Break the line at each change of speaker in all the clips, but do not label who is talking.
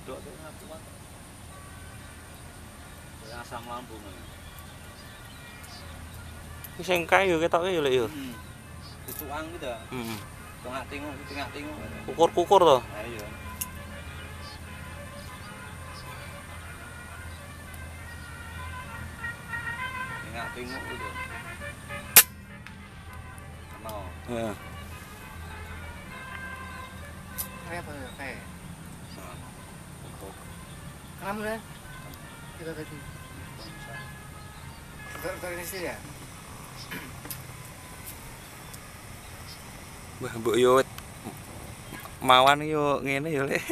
Dok tuh ngapuan. Kayak asam lambung.
Iki sing kayu ketoke yo lek yo.
Kucukan gitu.
Heeh.
Tengah-tengok.
Kukur-kukur to.
Nah iya. Tengok gitu. Ano?
Heeh.
Kayak apa ya? Kayak. Kamu kan? Kita tadi. Organisasi ya?
Mbah mbok yo mawan yo ngene yo lek.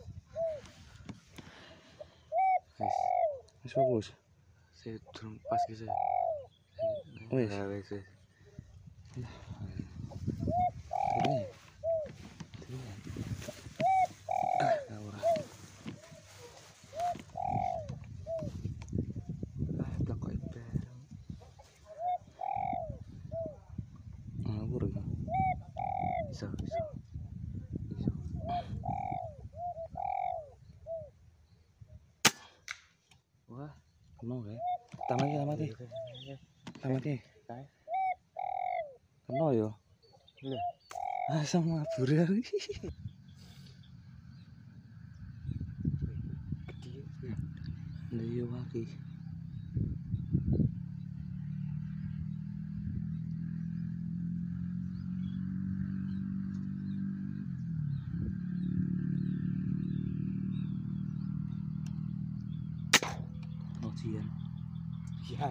Wis bagus.
Saya turun pas gitu.
Wis.
Wis. Bisa. Wah,
Keno kae. Tamati. Tamati. Keno yo.
Iya.
Asam mabur.
Gede.
Lha yo mati. Nojian.
Iya.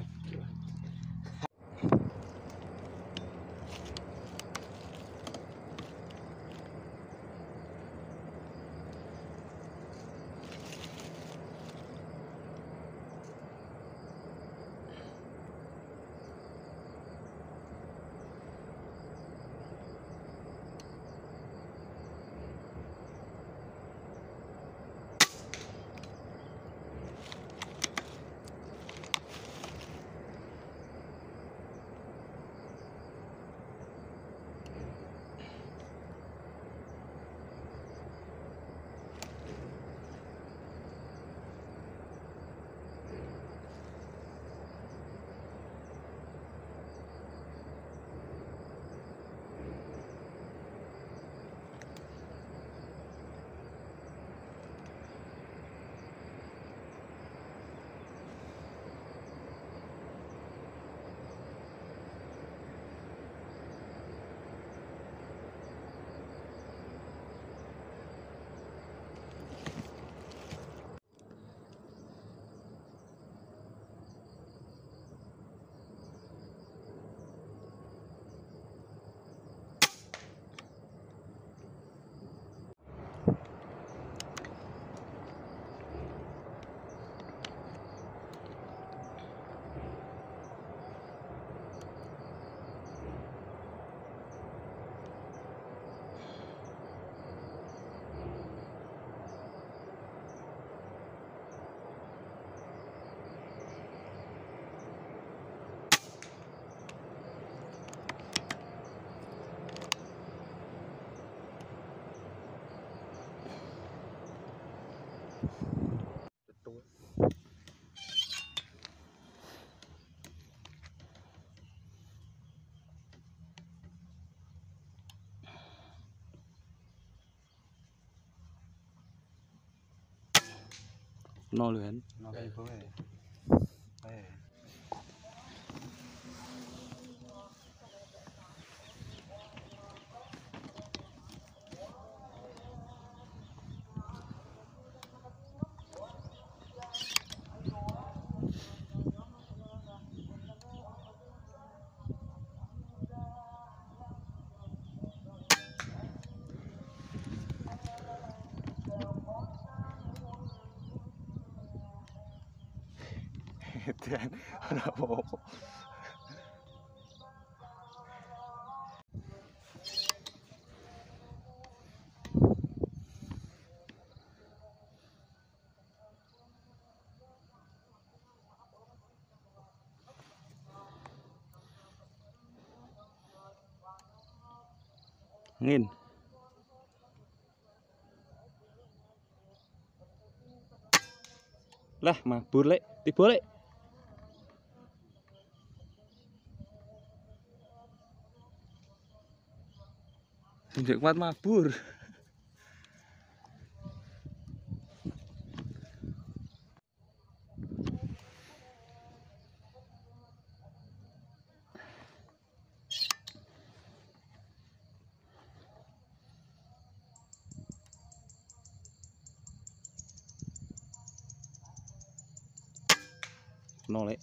Keno lho kan.
Oke, boleh. Dan ora apa-apa.
Ngin. Lah, mabur lek, tiba lek. Ndek kuat mabur. Nolek.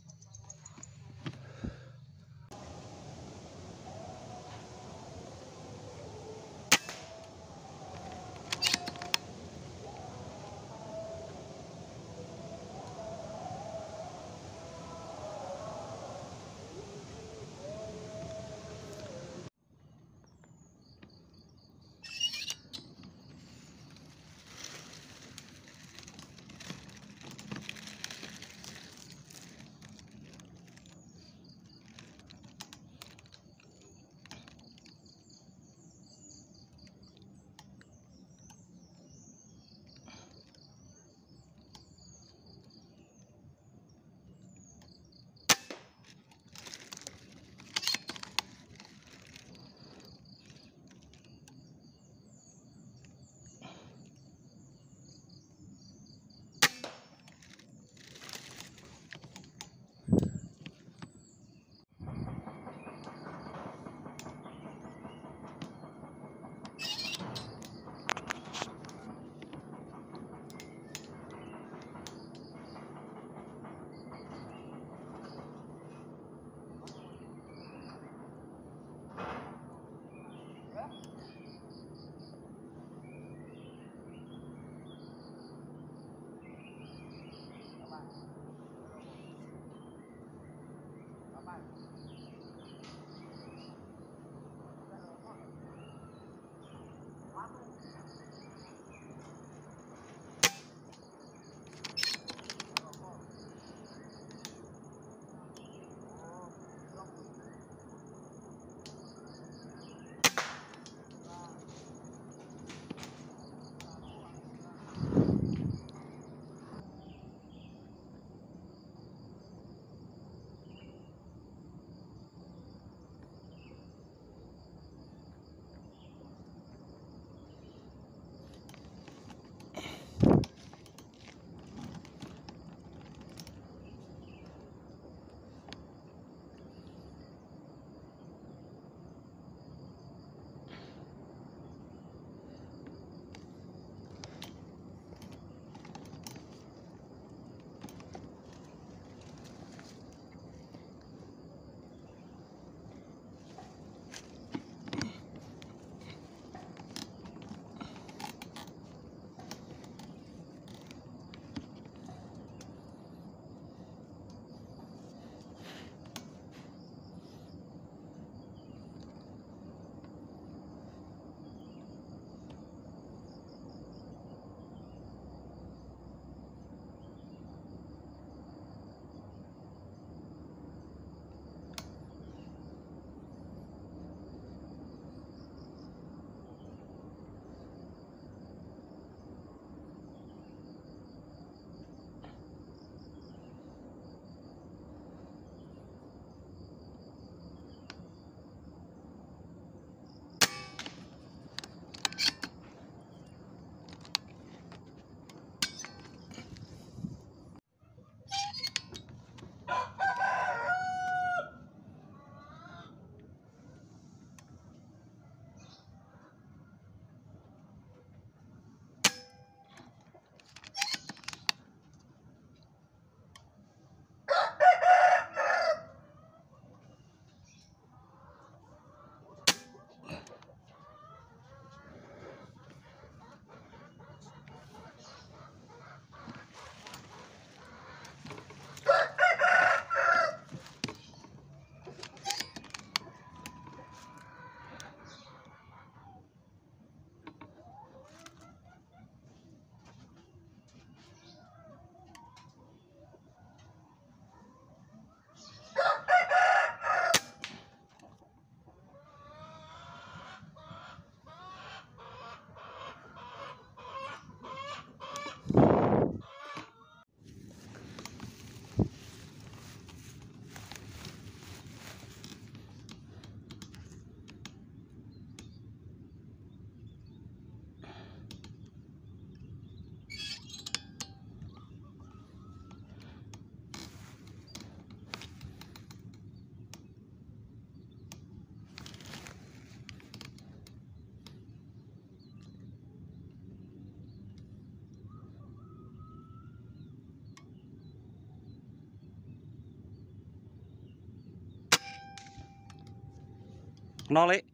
Nol lek.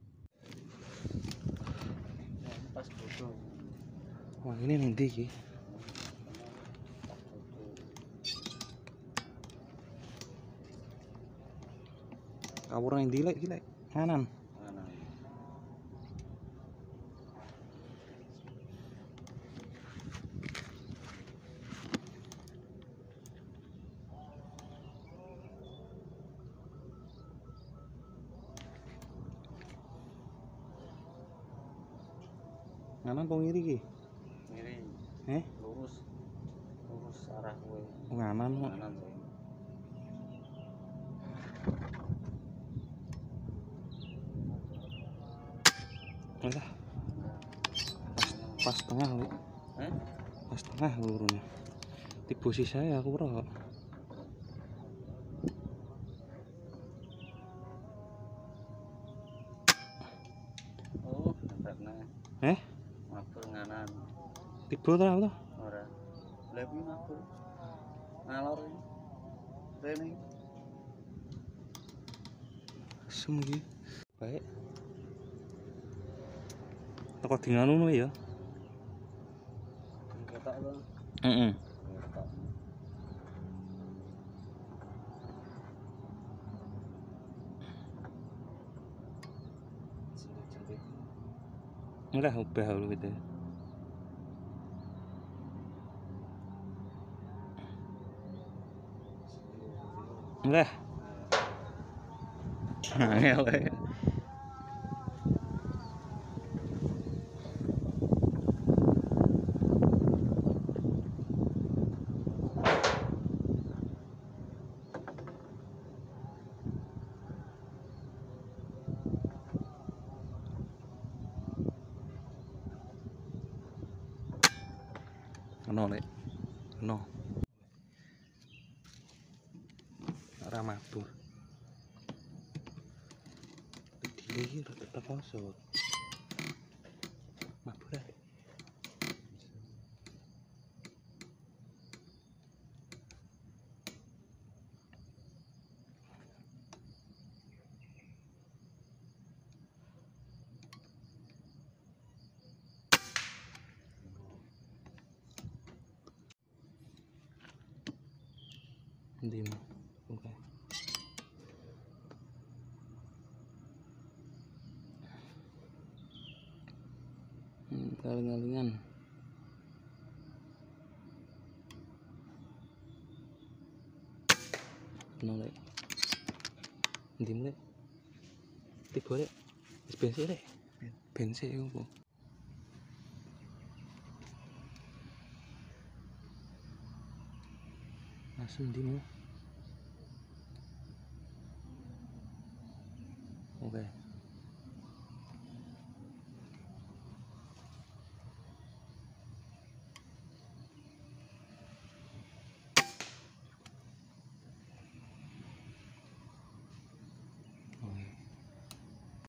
Pas bodoh.
Wah, ini ning ndi iki? Kabur nang ndi lek iki lek? Kanan. Kanan apa ngiri iki?
Ngiri. Lurus. Lurus arah kowe.
Kanan kok.
Kanan kowe.
Alah. Pas tengah lek. Pas tengah lurunya. Di posisi saya aku bro.
Oh, nempelna. Mabur nganan.
Tiba ta apa?
Ora. Lah kuwi mabur. Ngalor iki. Rene.
Semgi. Baik. Teko di ngono ya.
Ketok to.
Heeh.
Ketok. Cilik-cilik.
Enggak ubah dulu gitu. Enggak. Angel. No lek. No. Ora mabur. Iki rada poso. Mabur ae. Ndi mo? Oke. Galing-galingan. No lek. Ndi lek? Tiba lek. Wis bensin lek. Bensin opo? Asem ndi mo?